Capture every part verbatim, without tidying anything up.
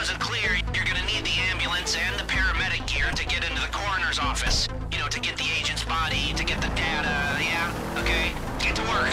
wasn't clear, you're gonna need the ambulance and the paramedic gear to get into the coroner's office. You know, to get the agent's body, to get the data, yeah? Okay? Get to work.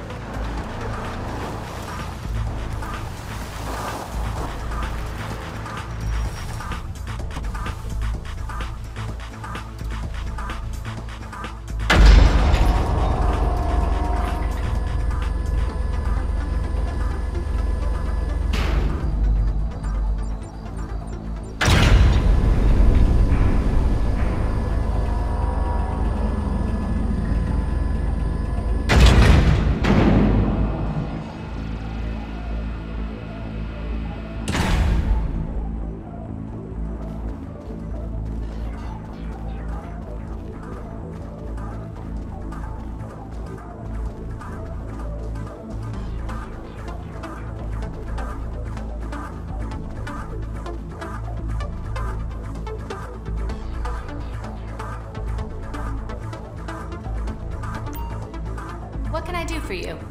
What can I do for you?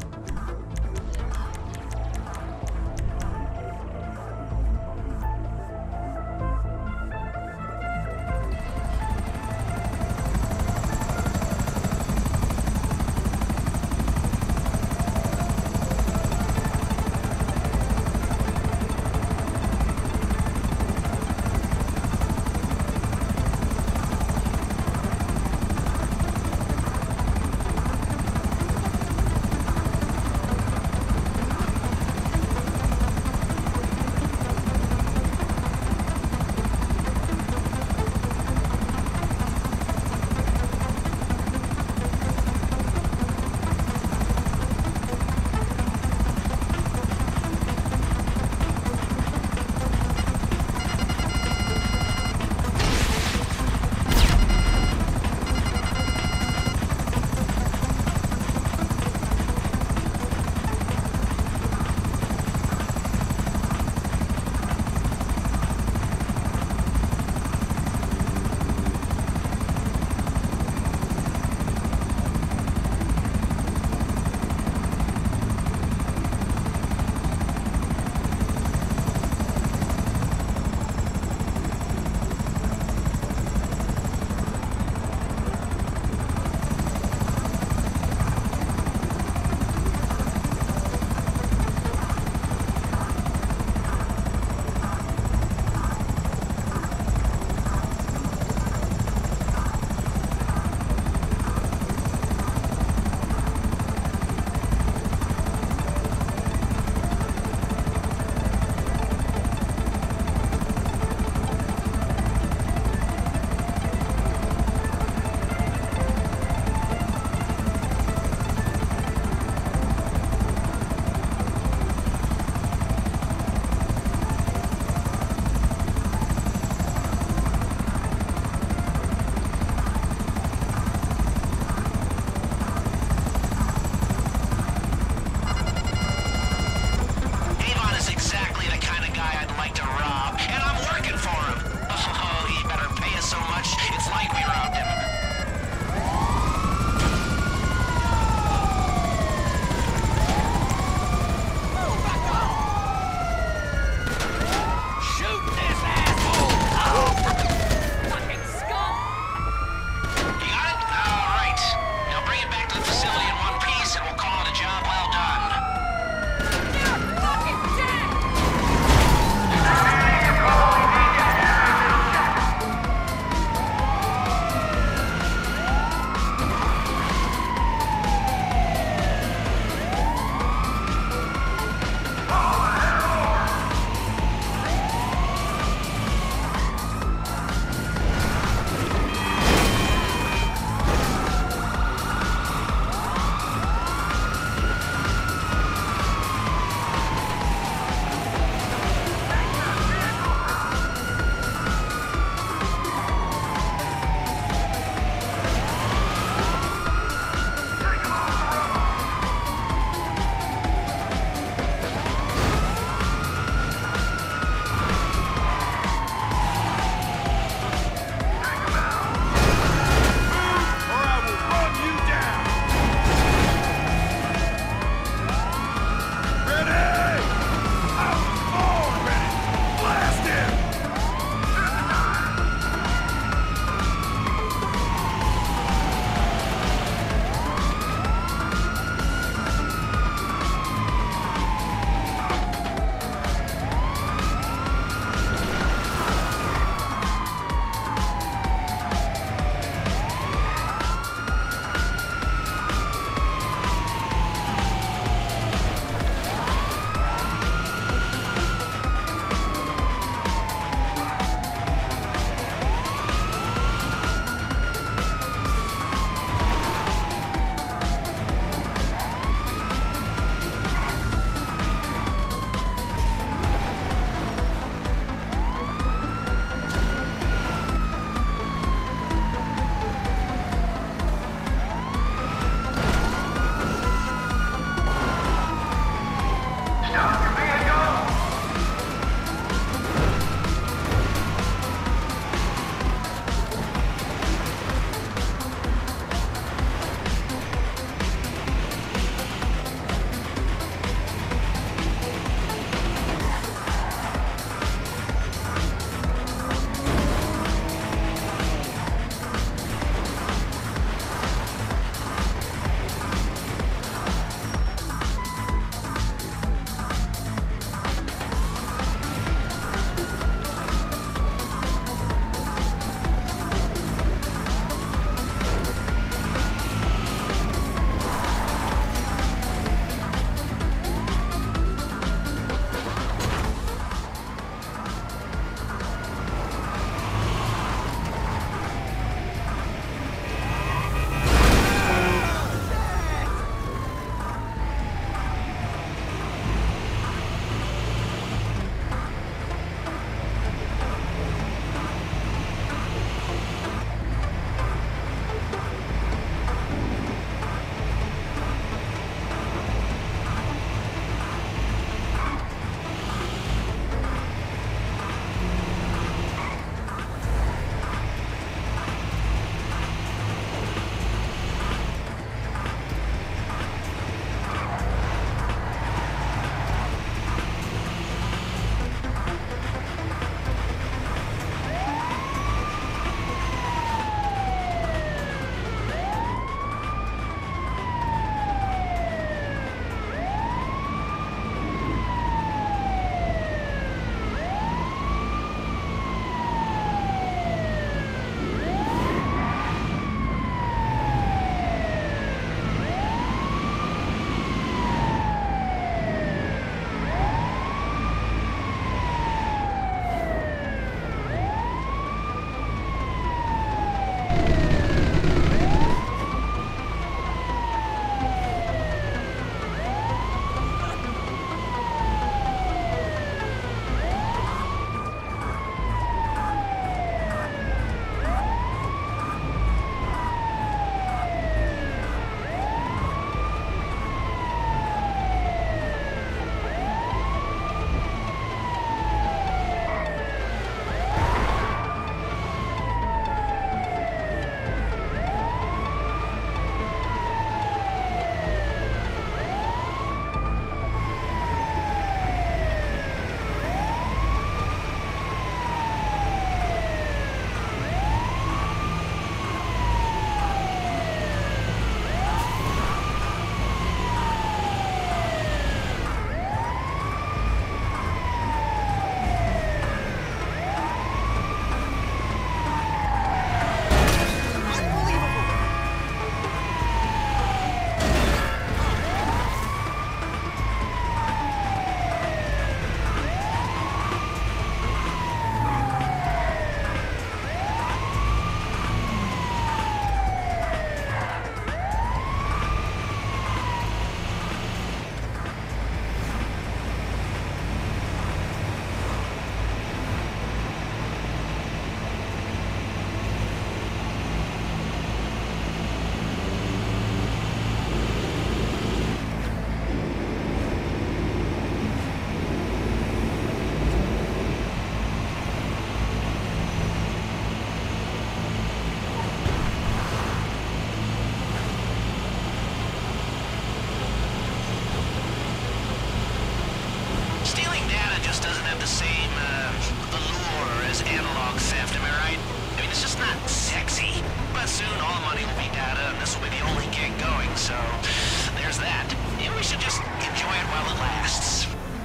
just doesn't have the same, uh, allure as analog theft, am I right? I mean, it's just not sexy. But soon all the money will be data, and this will be the only gig going, so there's that. Maybe we should just enjoy it while it lasts.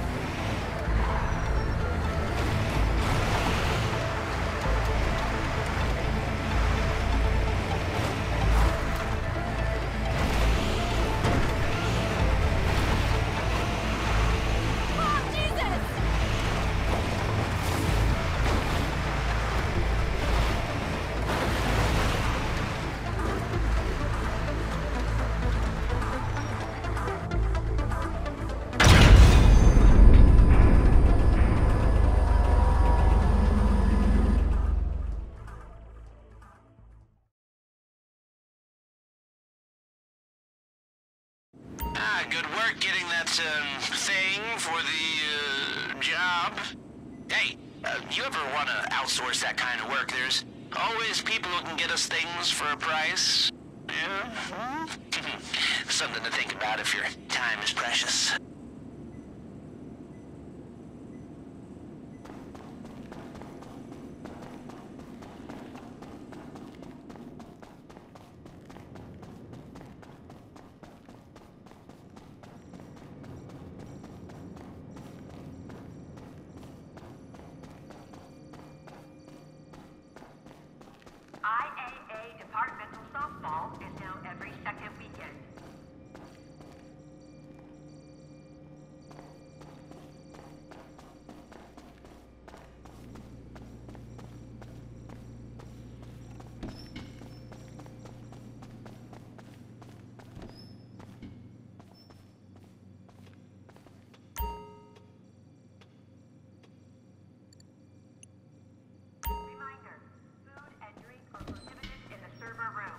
Ah, good work getting that, um, thing for the, uh, job. Hey, uh, you ever want to outsource that kind of work? There's always people who can get us things for a price. Yeah? Something to think about if your time is precious. I A A departmental softball is now every second weekend. Reminder, food and drink are prohibited in the server room.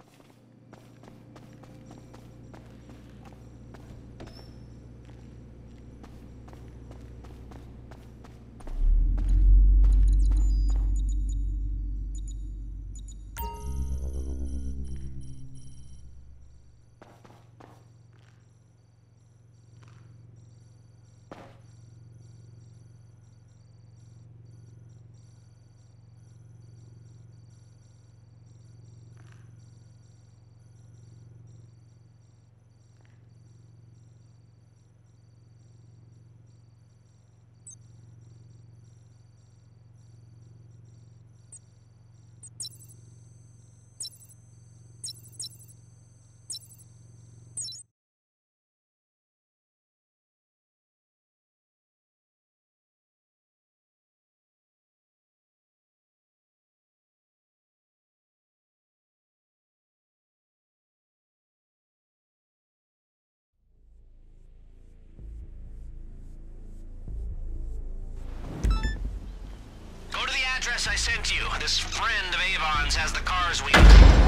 Go to the address I sent you. This friend of Avon's has the cars we...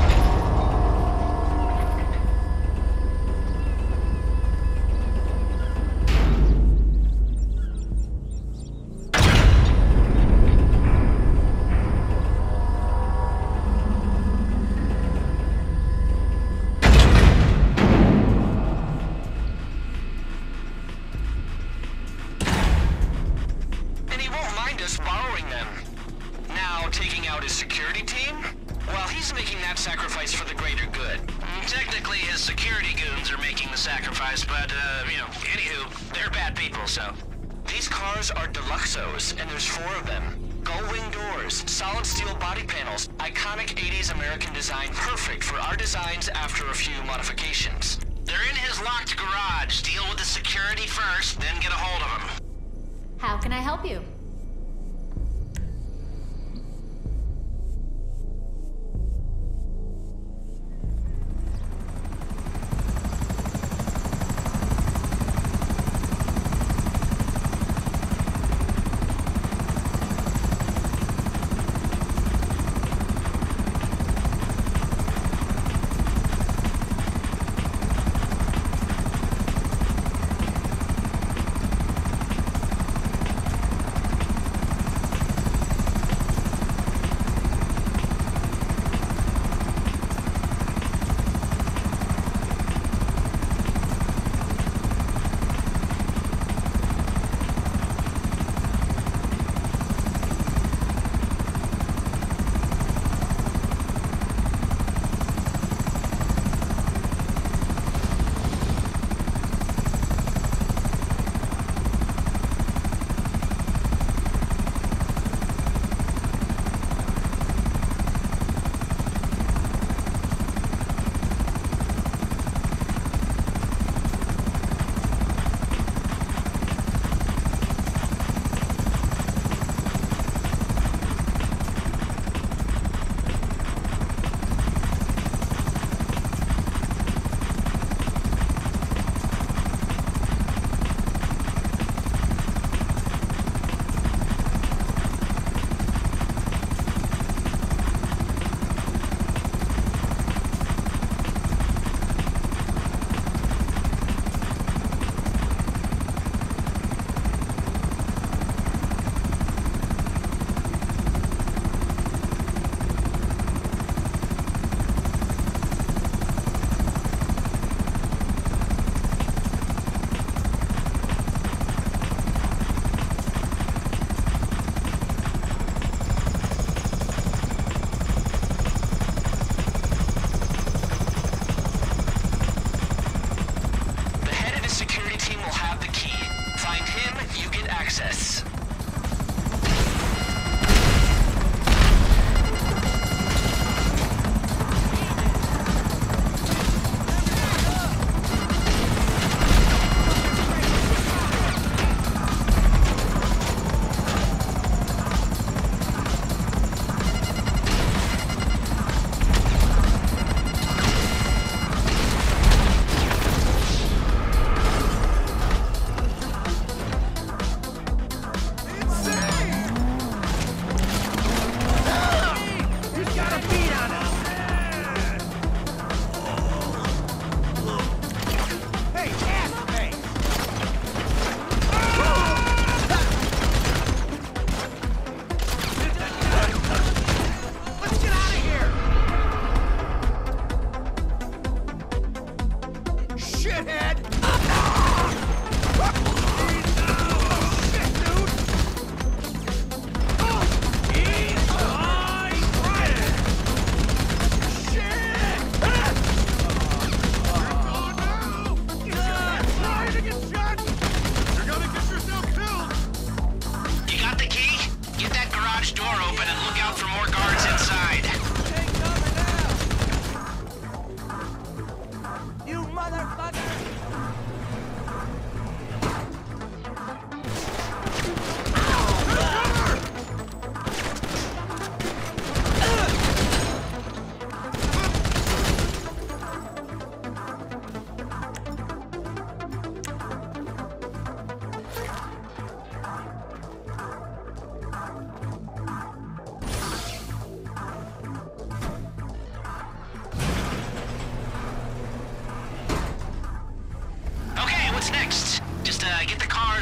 And he won't mind us borrowing them. Now, taking out his security team? Well, he's making that sacrifice for the greater good. Technically, his security goons are making the sacrifice, but, uh, you know, anywho, they're bad people, so... These cars are Deluxos, and there's four of them. Gull-wing doors, solid steel body panels, iconic eighties American design, perfect for our designs after a few modifications. They're in his locked garage. Deal with the security first, then get a hold of them. How can I help you?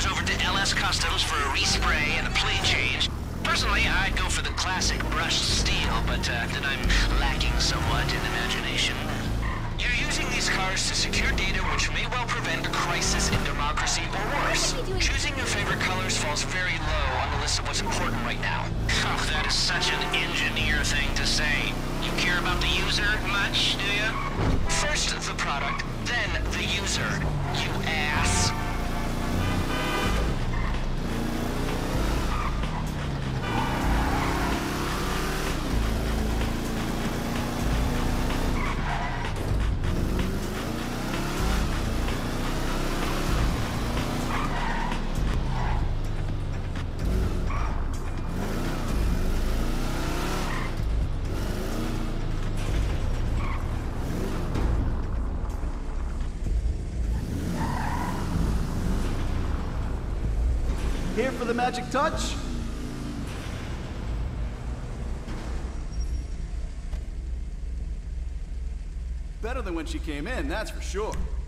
cars over to L S Customs for a respray and a plate change. Personally, I'd go for the classic brushed steel, but uh, then I'm lacking somewhat in imagination. You're using these cars to secure data which may well prevent a crisis in democracy or worse. Choosing your favorite colors falls very low on the list of what's important right now. Oh, that is such an engineer thing to say. You care about the user much, do you? First the product, then the user, you ass. Here for the magic touch? Better than when she came in, that's for sure.